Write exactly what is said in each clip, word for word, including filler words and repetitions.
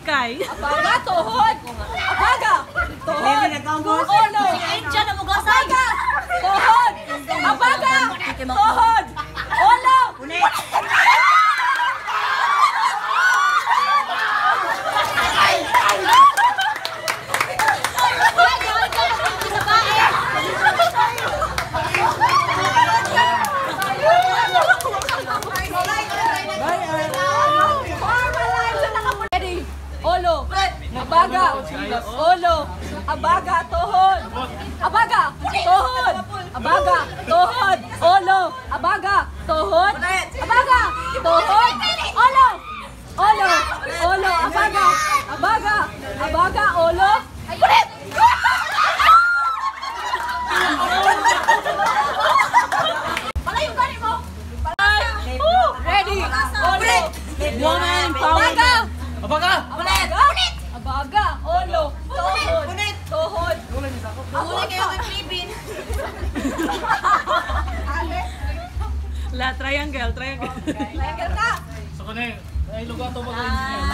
Pikay. Abaga, tuhod. Abaga, tuhod. Ulo. Abaga, tuhod. Abaga, tuhod. Ulo. Olo, abaga, olo, abaga, tuhod, abaga, tuhod, abaga, tuhod, olo, abaga, tuhod, abaga, tuhod, olo, olo, olo, abaga, abaga, abaga, olo, ulit! Palayo gani mo! Ready! Olo! Woman empowerment. Abaga! Abaga! Abaga! Olo! Tuhod! Tuhod! Mahuli kayo kay Pilipin. La, triangle, triangle. Triangle ka! Sa kanil, ay lugar ito mag-engineer.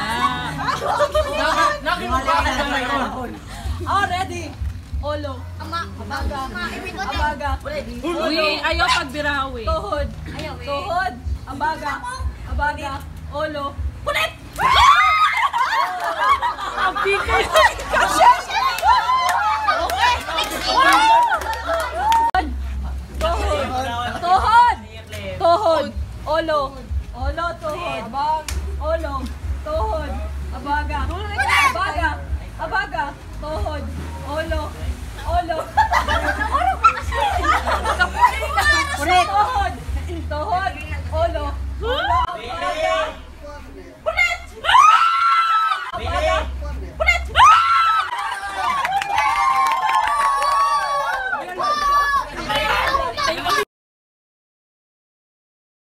Nakimukha ka na yun. Oh, ready! Olo! Abaga! Abaga! Uy, ayaw pagbirawi. Tuhod! Tuhod! Abaga! Abaga! Olo! Ulit! Ang Pikay. Tuhod! Tuhod! Tuhod! Olo! Olo, tuhod! Olo! Tuhod! Abaga! Abaga! Abaga! Tuhod! Olo! Olo! Olo! Tuhod! Tuhod!